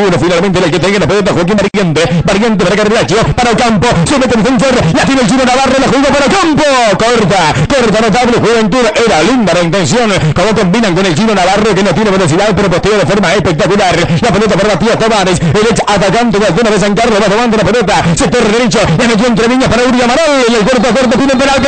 uno. Finalmente el que tenga la pelota, Joaquín Variante para Carreracho, para el campo, se mete en defensor, la tiene el chino Navarro, la jugó para el campo, corta notable Juventud, era linda la intención, como combinan con el chino Navarro que no tiene velocidad, pero postea de forma espectacular, la pelota para Matías Tavares, el ex atacante de la zona de San Carlos, va tomando la pelota, sector derecho, la metió entre líneas para Uri Amaral, y el corto tiene penal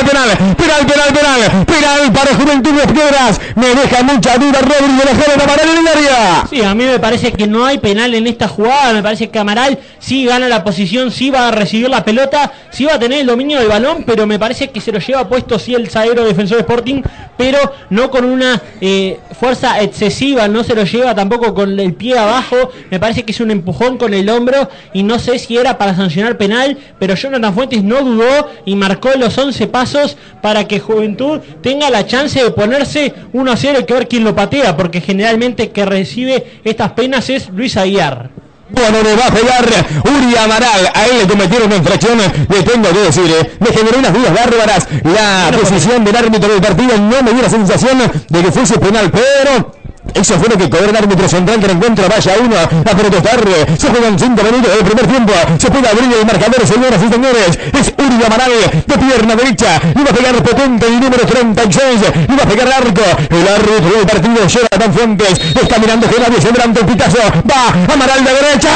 para Juventud de Piedras, me deja mucha duda Rodrigo Lajero Amaral en el área. Sí, a mí me parece que no hay penal en esta jugada, me parece que Amaral sí gana la posición, sí va a recibir la pelota, sí va a tener el dominio del balón, pero me parece que se lo lleva puesto sí el zaguero Defensor Sporting, pero no con una fuerza excesiva, no se lo lleva tampoco con el pie abajo, me parece que es un empujón con el hombro y no sé si era para sancionar penal, pero Jonathan Fuentes no dudó y marcó los 11 pasos para que Juventud tenga la chance de ponerse 1-0 y que ver quién lo patea, porque generalmente que recibe estas penas es Luis Aguiar. Bueno, le va a pegar Uri Amaral, a él le cometieron una infracción, le tengo que decir, me generó unas dudas bárbaras, la decisión del árbitro del partido no me dio la sensación de que fuese penal, pero eso fue lo que cobró el árbitro central que el encuentro vaya 1 a protestar. Se juegan 5 minutos del primer tiempo. Se puede abrir el marcador, señoras y señores. Es Uri Amaral de pierna derecha. Iba a pegar potente el número 36. Iba a pegar arco. El árbitro del partido, Jonathan Fuentes. Está mirando que nadie se delante el Picasso. Va Amaral de derecha.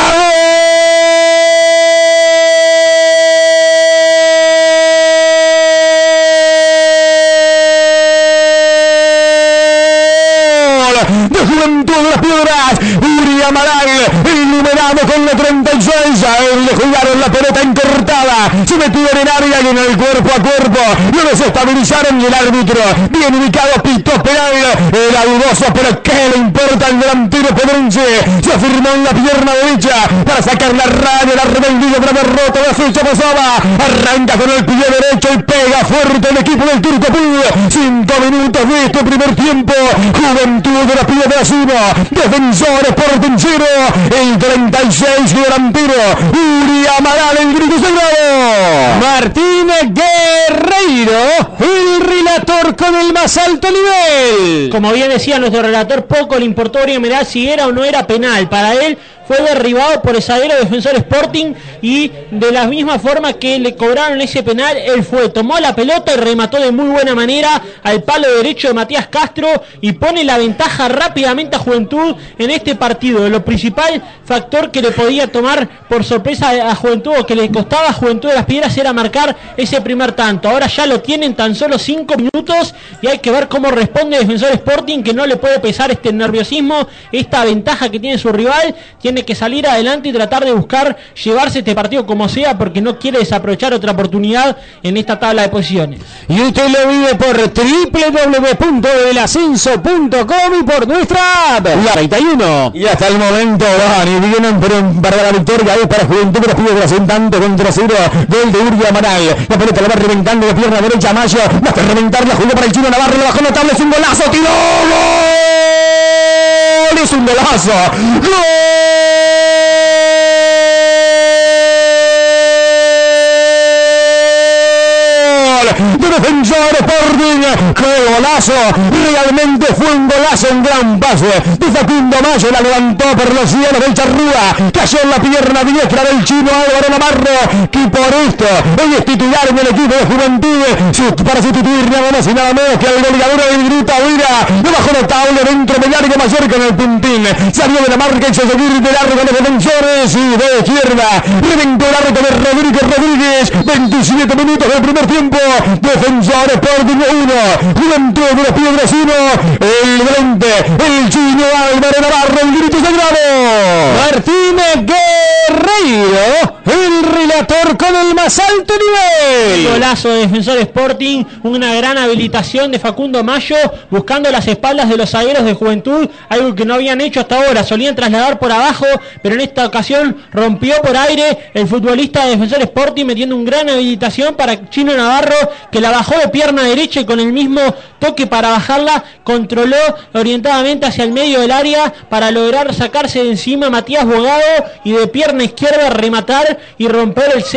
De Juventud de las Piedras, Uri Amaral, iluminado con la 36, a él le jugaron la pelota encortada, se metió en el área y en el cuerpo a cuerpo, lo desestabilizaron y el árbitro, bien ubicado, pitó penal, era dudoso, pero ¿qué le importa al delantero pedrense? Se afirmó en la pierna derecha para sacar la raya, la rebeldía de la derrota de la fecha pasada, arranca con el pie derecho y pega fuerte el equipo del Turco Pud, 5 minutos de este primer tiempo, Juventud de las Piedras 1, Defensor Sporting 0, el 36 delantero, Uri Amaral, el grito sagrado. Martín Guerreiro, el relator con el más alto nivel. Como bien decía nuestro relator, poco le importó Uri Amaral si era o no era penal, para él fue derribado por el zaguero Defensor Sporting y de la misma forma que le cobraron ese penal, él tomó la pelota y remató de muy buena manera al palo derecho de Matías Castro y pone la ventaja rápidamente a Juventud en este partido. Lo principal factor que le podía tomar por sorpresa a Juventud o que le costaba a Juventud de las Piedras era marcar ese primer tanto. Ahora ya lo tienen tan solo 5 minutos y hay que ver cómo responde Defensor Sporting, que no le puede pesar este nerviosismo, esta ventaja que tiene su rival. Tiene que salir adelante y tratar de buscar llevarse este partido como sea, porque no quiere desaprovechar otra oportunidad en esta tabla de posiciones. Y usted lo vive por www.elascenso.com y por nuestra app, la 31. Y hasta el momento van y vienen para la victoria ahí para Juventud de las Piedras, un tanto contra 0 del de Uri Amaral. La pelota la va reventando de pierna derecha Mayo, va a reventar, la jugó para el chino Navarro, le bajó notable, es un golazo, tiró, ¡gol! Es un golazo, ¡gol! De Defensor Sporting, qué golazo, realmente fue un golazo, un gran pase de Facundo Mayo, la levantó por los cielos del Charrúa, cayó en la pierna diestra del chino Álvaro Navarro, que por esto hoy es titular en el equipo de Juventud, para sustituir nada más y nada menos que al goleador del Grito Huira, de bajo notable dentro del área mayor con el puntín, salió de la marca y se seguir de largo de los defensores y de izquierda, reventó el arco de Rodríguez, 27 minutos del primer tiempo, Defensor Sporting 1, Juventud de las Piedras 1, el Valente, el chino Álvaro Navarro, el grito sagrado. Martín Guerreiro, el relator con el más alto nivel. Golazo de Defensor Sporting, una gran habilitación de Facundo Mayo, buscando las espaldas de los zagueros de Juventud, algo que no habían hecho hasta ahora, solían trasladar por abajo, pero en esta ocasión rompió por aire el futbolista de Defensor Sporting, metiendo un gran habilitación para Chino Navarro, que la bajó de pierna derecha y con el mismo toque para bajarla, controló orientadamente hacia el medio del área para lograr sacarse de encima a Matías Bogado y de pierna izquierda rematar y romper el 0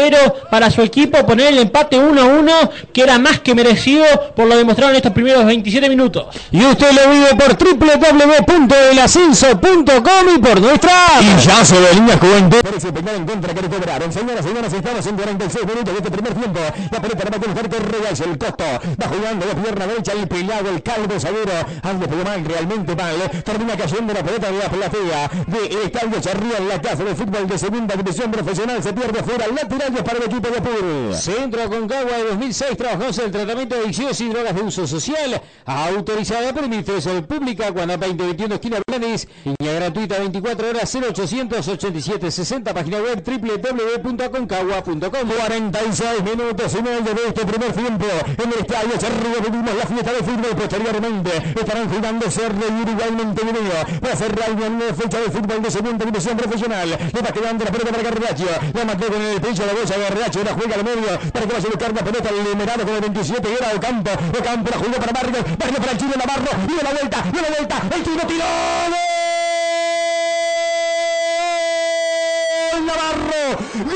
0 para su equipo, poner el empate 1-1, que era más que merecido por lo demostrado en estos primeros 27 minutos. Y usted lo vive por www.elascenso.com y por nuestra app. Y ya se ve línea Juventud. Parece penal en contra que recuperar. Señoras, estamos en 46 minutos de este primer tiempo. La pelota la va a colocar Correas, el costo. Va jugando de pierna derecha, el pelado, el calvo seguro. Ande pegó mal, realmente mal. Termina cayendo la pelota de la platea del estadio Charría en la casa de fútbol de segunda división profesional. Se pierde fuera. Laterales para el equipo de Pur. Centro Aconcagua de 2006. Trabajamos en el tratamiento de adicciones y drogas de uso social. Autorizada por Administración Pública. Guanapa 2021, esquina Blanes. Línea gratuita 24 horas 0800 87 60. Página web www.aconcagua.com. 46 minutos y medio de este primer tiempo. En el estadio Charría vivimos la fiesta de fútbol. Posteriormente estarán jugando Cerro y Uruguay Montevideo. Va a cerrar una fecha de fútbol de segunda división profesional. Le va quedando la pelota para Garracho. La mató con el pecho la bolsa de Garracho. La juega al medio para que vaya a buscar la pelota. El Limerado con el 27 era Ocampo. Ocampo la jugó para Vargas. Vargas para el Chino Navarro. Y de la vuelta. El Chino tiró. ¡Gol! Navarro. ¡Gol!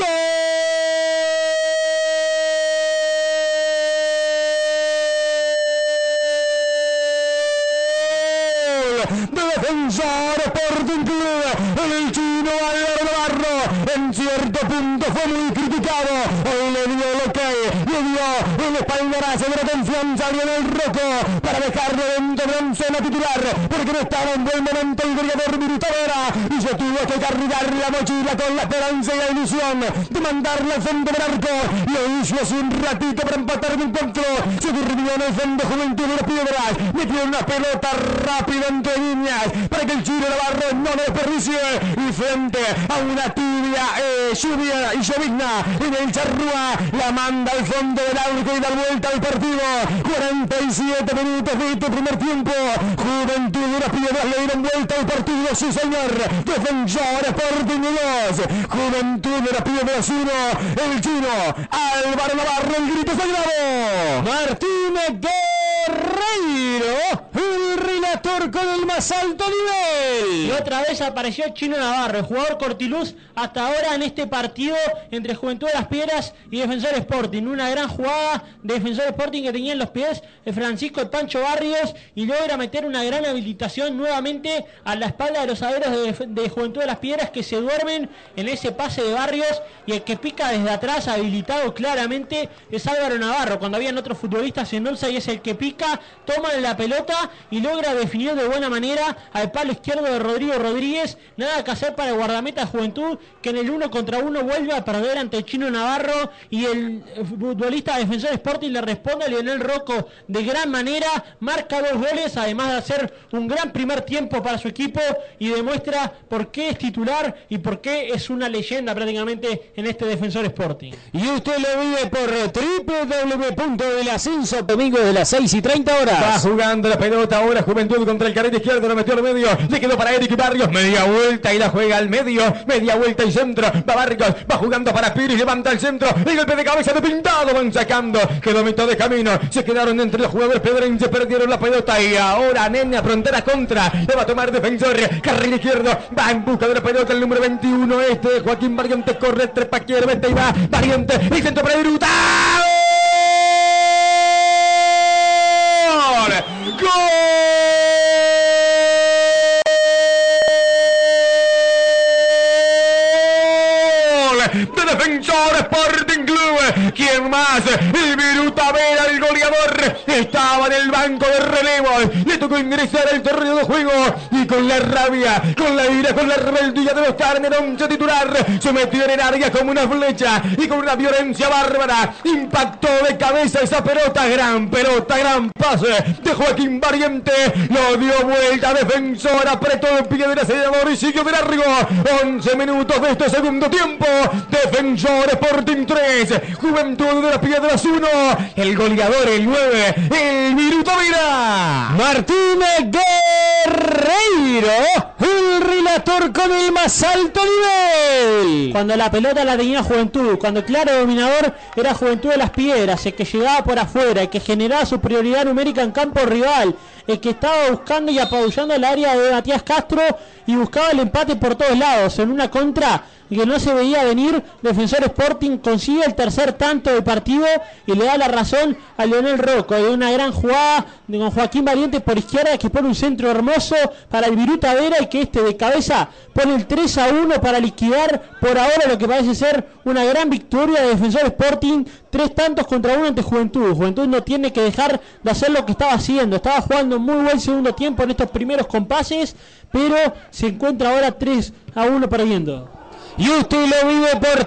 De Defensor Sporting Club, el Chino Álvaro Navarro, en cierto punto fue muy criticado, hoy le dio el ok, le dio el espaldarazo de la confianza a Lionel Rocco para dejarlo dentro de la oncena titular, porque no estaba en buen momento el goleador Mirutavera y se tuvo que cargar la mochila con la esperanza y la ilusión de mandarla al fondo del arco. Lo hizo hace un ratito para empatar el encuentro, se durmió en el fondo Juventud de las Piedras, metió una pelota rápida entre líneas para que el Chino Navarro no lo desperdicie y frente a una tibia lluvia y llovizna en el Charrúa la manda al fondo del arco y da vuelta al partido. 47 minutos de este primer tiempo. Juventud de las Piedras le dieron vuelta al partido, sí señor. Defensor Sporting 2, Juventud de las Piedras 1. El Chino Álvaro Navarro, el grito sagrado. Martínez Guerreiro, el relator con el más alto nivel. Y otra vez apareció Chino Navarro, el jugador cortiluz hasta ahora en este partido entre Juventud de las Piedras y Defensor Sporting. Una gran jugada de Defensor Sporting que tenía en los pies Francisco el Pancho Barrios y logra meter una gran habilitación nuevamente a la espalda de los zagueros de Juventud de las Piedras que se duermen en ese pase de Barrios, y el que pica desde atrás habilitado claramente es Álvaro Navarro, cuando habían otros futbolistas en onza, y es el que pica, toma la pelota y logra definir de buena manera al palo izquierdo de Rodrigo Rodríguez. Nada que hacer para el guardameta de Juventud, que en el 1 contra 1 vuelve a perder ante el Chino Navarro, y el futbolista Defensor Sporting le responde a Lionel Rocco de gran manera, marca 2 goles, además de hacer un gran primer tiempo para su equipo, y demuestra por qué es titular y por qué es una leyenda prácticamente en este Defensor Sporting. Y usted lo vive por www.elascenso, domingo de las 6:30 horas. Va jugando la pelota ahora Juventud contra el carrete izquierdo, lo metió al medio, le quedó para Eric Barrios, media vuelta y la juega al medio, media vuelta y centro, va Barrios, va jugando para Piris, levanta el centro, el golpe de cabeza de Pintado, van sacando, quedó mitad de camino, se quedaron entre los jugadores pedrenses, perdieron la pelota y ahora Nena frontera contra, le va a tomar Defensor, carril izquierdo, va en busca de la pelota el número 21, Joaquín Variante, corre, trepa, quiere, vete y va, Variante, el centro para Viruta. ¡Gol! De Defensor Sporting Club. ¿Quién más? El Viruta Vera, el goleador, estaba en el banco de relevos, le tocó ingresar al terreno de juego y con la rabia, con la ira, con la rebeldía de estar en el once titular, se metió en el área como una flecha y con una violencia bárbara impactó de cabeza esa pelota, gran pase de Joaquín Variante, lo dio vuelta Defensor, apretó el pie del acelerador y siguió de largo. 11 minutos de este segundo tiempo. Defensor Sporting 3, Juventud de las Piedras 1, el goleador, el 9, el Viruta Vera. Martínez Guerreiro, el relator con el más alto nivel. Cuando la pelota la tenía Juventud, cuando el claro dominador era Juventud de las Piedras, el que llegaba por afuera, el que generaba superioridad numérica en campo rival, el que estaba buscando y apabullando el área de Matías Castro y buscaba el empate por todos lados, en una contra que no se veía venir. Defensor Sporting consigue el tercer tanto del partido y le da la razón a Leonel Rocco de una gran jugada con Joaquín Valiente por izquierda, que pone un centro hermoso para el Viruta Vera y que de cabeza pone el 3-1 para liquidar por ahora lo que parece ser una gran victoria de Defensor Sporting. 3 tantos contra 1 ante Juventud. Juventud no tiene que dejar de hacer lo que estaba haciendo. Estaba jugando muy buen segundo tiempo en estos primeros compases, pero se encuentra ahora 3-1 perdiendo. Y usted lo vive por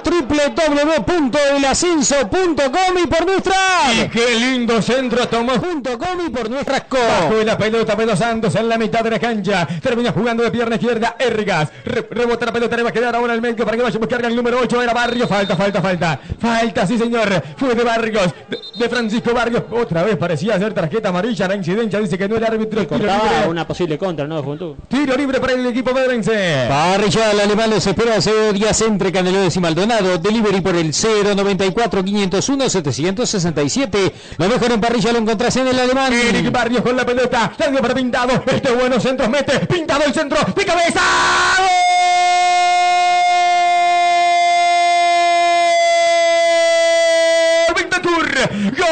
www.elascenso.com y por nuestra Y qué lindo centro tomó .com y por nuestras bajo la pelota Pedro Santos en la mitad de la cancha. Termina jugando de pierna izquierda Ergas. Rebota la pelota, le va a quedar ahora al medio para que vaya a buscar el número 8. Era Barrios. Falta, sí señor. Fue de Barrios. De Francisco Barrios. Otra vez parecía ser tarjeta amarilla. La incidencia dice que no el árbitro. Cortaba una posible contra, ¿no? De Juventud. Tiro libre para el equipo pedrense. Parrilla, el alemán los espera a días entre Canelones y Maldonado. Delivery por el 094 501 767. Lo mejor en parrilla lo encontrás en el alemán. Eric Barrios con la pelota. Salió para Pintado. Este bueno centro mete. Pintado el centro. De cabeza. ¡Gol! Bentancur. ¡Gol!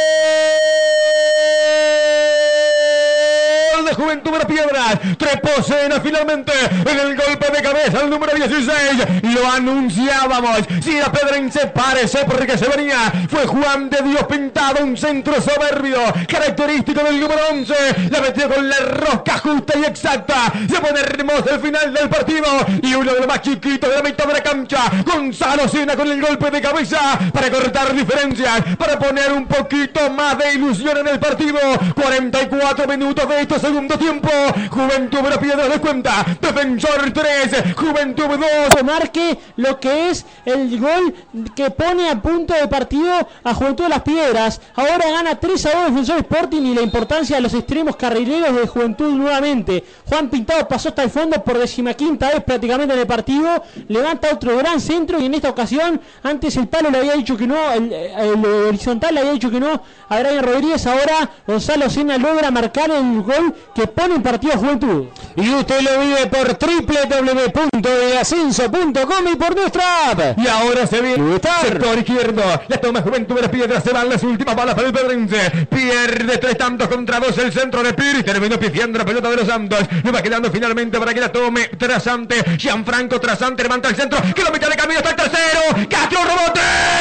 Juventud de Piedras, trepó Sena finalmente en el golpe de cabeza al número 16, lo anunciábamos, si la pedrense parece porque se venía, fue Juan de Dios Pintado, un centro soberbio, característico del número 11, la metió con la rosca justa y exacta, se pone hermoso el final del partido, y uno de los más chiquitos de la mitad de la cancha, Gonzalo Sena con el golpe de cabeza, para cortar diferencias, para poner un poquito más de ilusión en el partido, 44 minutos de estos segundos tiempo, Juventud de Piedras de cuenta, Defensor 3, Juventud 2. Marque lo que es el gol que pone a punto de partido a Juventud de las Piedras. Ahora gana 3-2 Defensor Sporting y la importancia de los extremos carrileros de Juventud nuevamente. Juan Pintado pasó hasta el fondo por 15ª vez prácticamente en el partido, levanta otro gran centro y en esta ocasión, antes el palo le había dicho que no, el horizontal le había dicho que no a Brian Rodríguez, ahora Gonzalo Sena logra marcar el gol que pone en partido a Juventud. Y usted lo vive por www.elascenso.com y por nuestra app. Y ahora se viene sector izquierdo, la toma Juventud de las Piedras, se van las últimas balas para el pedrense, pierde 3 tantos contra 2 el centro de Piri, terminó pifiando la pelota de los Santos, le va quedando finalmente para que la tome Trasante, Gianfranco Trasante levanta el centro, que lo mete de camino hasta el tercero, Castro rebote,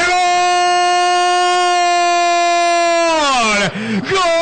¡gol! ¡Gol!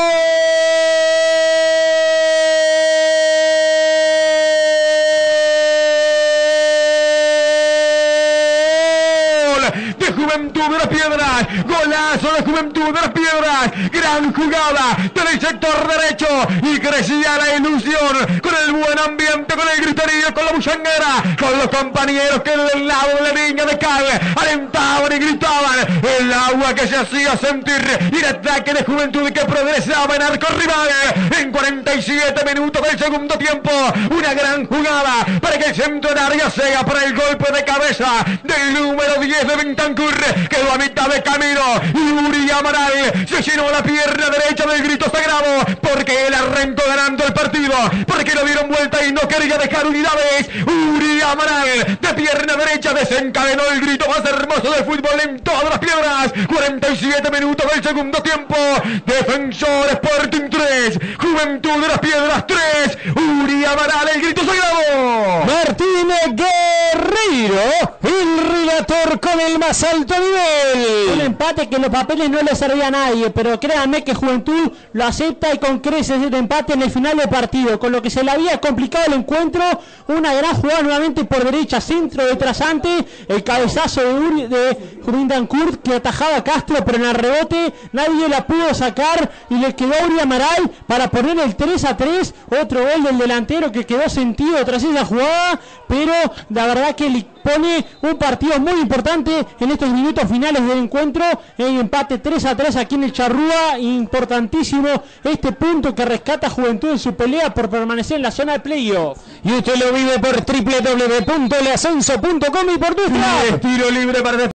Juventud de las Piedras, golazo de Juventud de las Piedras, gran jugada del sector derecho y crecía la ilusión con el buen ambiente, con el griterío, con la buchanguera, con los compañeros que del lado de la línea de cal alentaban y gritaban, el agua que se hacía sentir y el ataque de Juventud que progresaba en arco rival en 47 minutos del segundo tiempo, una gran jugada para que el centro de área sea para el golpe de cabeza del número 10 de Bentancur, quedó a mitad de camino y Uri Amaral se llenó la pierna derecha del grito sagrado porque él arrancó ganando el partido, porque lo dieron vuelta y no quería dejar unidades. Uri Amaral de pierna derecha desencadenó el grito más hermoso del fútbol en todas las Piedras. 47 minutos del segundo tiempo, Defensor Sporting 3, Juventud de las Piedras 3, Uri Amaral el grito sagrado. Martínez Guerreiro, el relator con el más alto nivel. Un empate que en los papeles no le servía a nadie, pero créanme que Juventud lo acepta y con creces este empate en el final del partido, con lo que se le había complicado el encuentro. Una gran jugada nuevamente por derecha, centro de Trasante, el cabezazo de Bentancur que atajaba a Castro, pero en el rebote nadie la pudo sacar y le quedó a Uri Amaral para poner el 3-3, otro gol del delantero que quedó sentido tras esa jugada, pero la verdad que le pone un partido muy importante en estos minutos finales del encuentro, en empate 3-3 aquí en el Charrúa. Importantísimo este punto que rescata Juventud en su pelea por permanecer en la zona de playoff. Y usted lo vive por www.elascenso.com y por nuestra tiro libre para